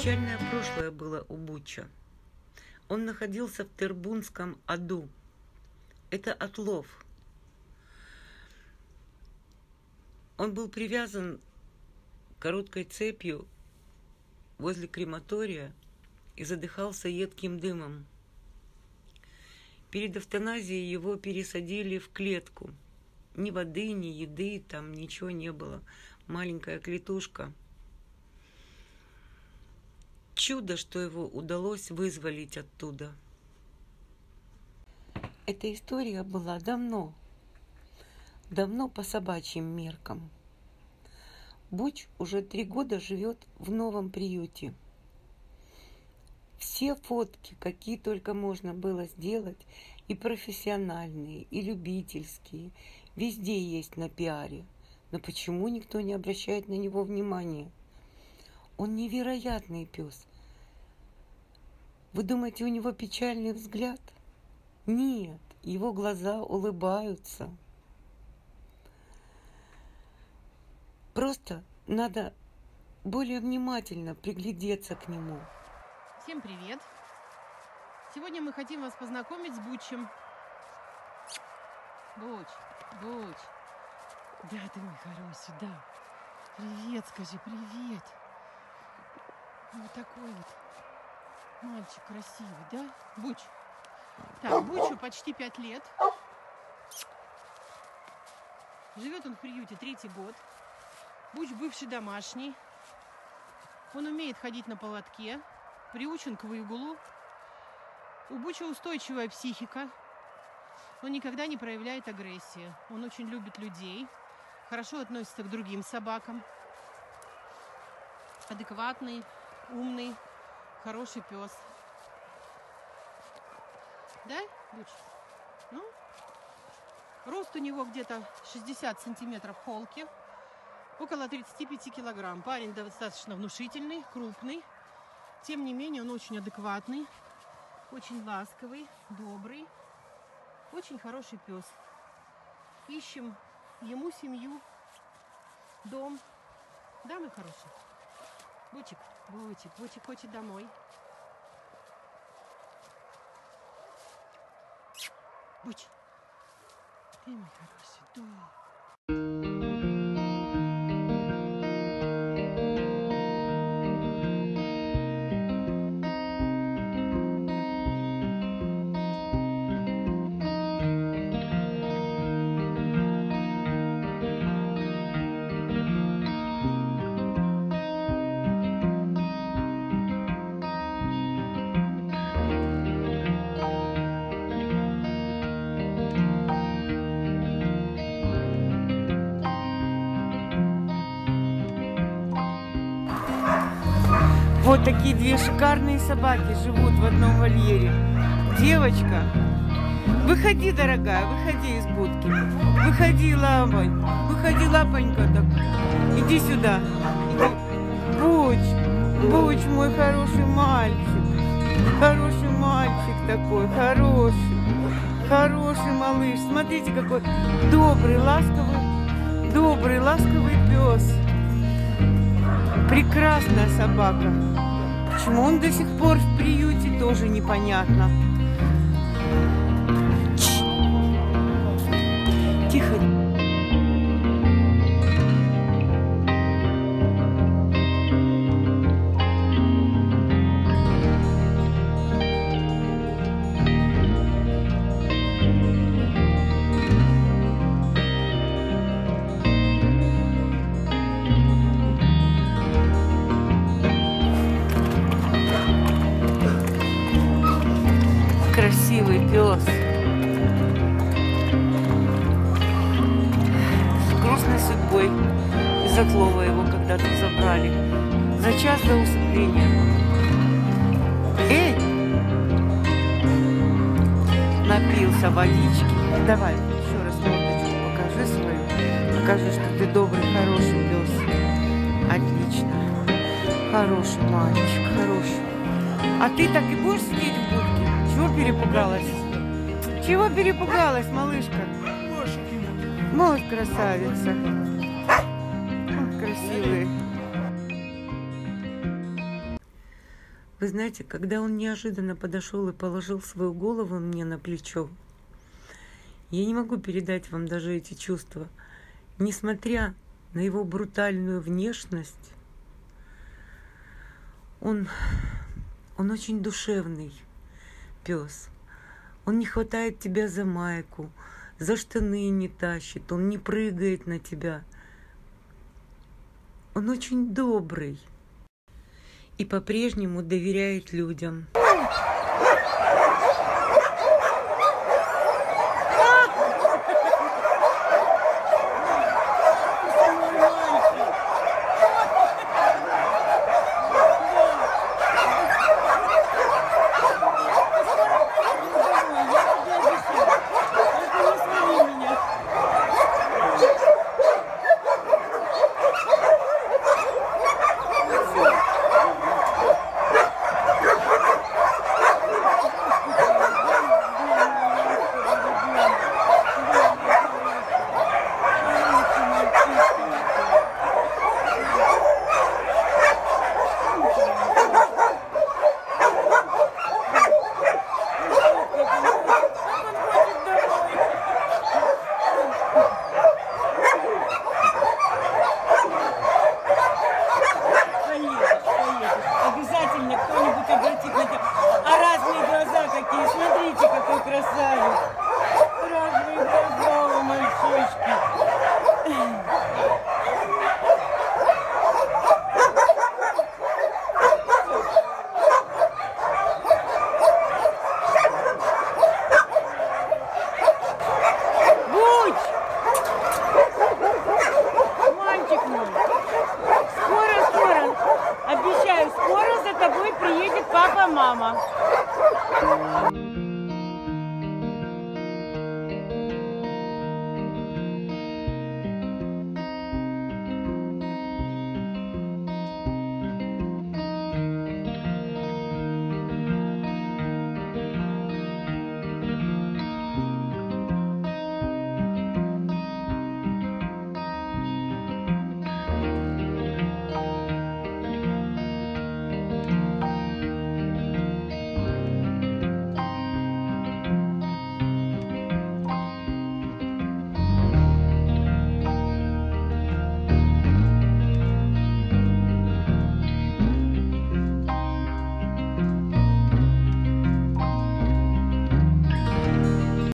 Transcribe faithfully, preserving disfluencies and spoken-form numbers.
Печальное прошлое было у Буча. Он находился в Тербунском аду. Это отлов. Он был привязан короткой цепью возле крематория и задыхался едким дымом. Перед эвтаназией его пересадили в клетку. Ни воды, ни еды, там ничего не было. Маленькая клетушка. Чудо, что его удалось вызволить оттуда. Эта история была давно, давно по собачьим меркам. Буч уже три года живет в новом приюте. Все фотки, какие только можно было сделать, и профессиональные, и любительские, везде есть на пиаре. Но почему никто не обращает на него внимания? Он невероятный пес. Вы думаете, у него печальный взгляд? Нет, его глаза улыбаются. Просто надо более внимательно приглядеться к нему. Всем привет! Сегодня мы хотим вас познакомить с Бучем. Буч, Буч. Да, ты мой хороший, да. Привет, скажи, привет. Вот такой вот мальчик красивый, да? Буч. Так, Бучу почти пять лет. Живет он в приюте третий год. Буч бывший домашний. Он умеет ходить на поводке. Приучен к выгулу. У Буча устойчивая психика. Он никогда не проявляет агрессии. Он очень любит людей. Хорошо относится к другим собакам. Адекватный, умный, хороший пес. Да, Буч? Ну, рост у него где-то шестьдесят сантиметров холки. Около тридцати пяти килограмм. Парень достаточно внушительный, крупный. Тем не менее, он очень адекватный, очень ласковый, добрый, очень хороший пес. Ищем ему семью, дом. Да, мой хороший? Бучик, Бучик, Бучик хочет домой. Буч, ты мой хороший, да. Вот такие две шикарные собаки живут в одном вольере. Девочка, выходи, дорогая, выходи из будки. Выходи, лапонь, выходи, лапонька, так. Иди сюда. Иди. Буч, Буч, мой хороший мальчик. Хороший мальчик такой, хороший. Хороший малыш. Смотрите, какой добрый, ласковый, добрый, ласковый пес. Прекрасная собака. Почему он до сих пор в приюте, тоже непонятно. Тихо. Красивый пес. С грустной судьбой из отлова его когда-то забрали. За час до усыпления. Эй! Напился водички. Давай, еще раз мордочку покажи свою. Покажи, что ты добрый, хороший пес. Отлично. Хороший мальчик, хороший. А ты так и будешь сидеть в будке? Чего перепугалась? Чего перепугалась, малышка? Вот красавица. Вот красивые. Вы знаете, когда он неожиданно подошел и положил свою голову мне на плечо, я не могу передать вам даже эти чувства. Несмотря на его брутальную внешность, он, он очень душевный пес. Он не хватает тебя за майку, за штаны не тащит, он не прыгает на тебя. Он очень добрый и по-прежнему доверяет людям.